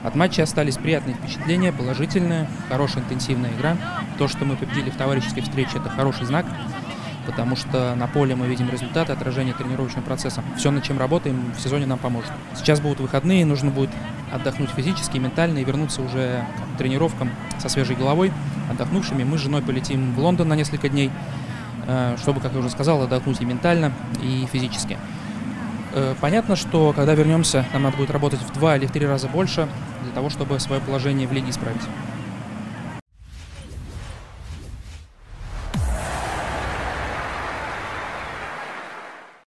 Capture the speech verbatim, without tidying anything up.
От матча остались приятные впечатления, положительные, хорошая интенсивная игра. То, что мы победили в товарищеской встрече, это хороший знак, потому что на поле мы видим результаты, отражение тренировочного процесса. Все, над чем работаем, в сезоне нам поможет. Сейчас будут выходные, нужно будет отдохнуть физически, ментально и вернуться уже к тренировкам со свежей головой, отдохнувшими. Мы с женой полетим в Лондон на несколько дней, чтобы, как я уже сказал, отдохнуть и ментально, и физически. Понятно, что когда вернемся, нам надо будет работать в два или в три раза больше для того, чтобы свое положение в лиге исправить.